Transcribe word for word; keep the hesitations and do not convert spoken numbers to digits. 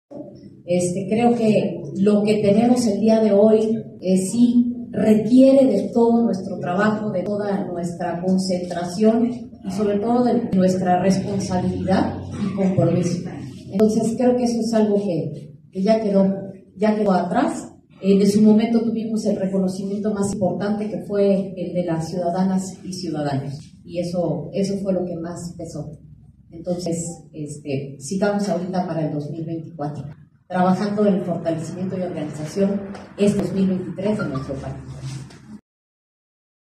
Este, creo que lo que tenemos el día de hoy eh, sí requiere de todo nuestro trabajo, de toda nuestra concentración y sobre todo de nuestra responsabilidad y compromiso. Entonces creo que eso es algo que, que ya quedó, ya quedó atrás. En su momento tuvimos el reconocimiento más importante, que fue el de las ciudadanas y ciudadanos, y eso, eso fue lo que más pesó. Entonces, este, sigamos ahorita para el dos mil veinticuatro, trabajando en el fortalecimiento y organización este dos mil veintitrés de nuestro país.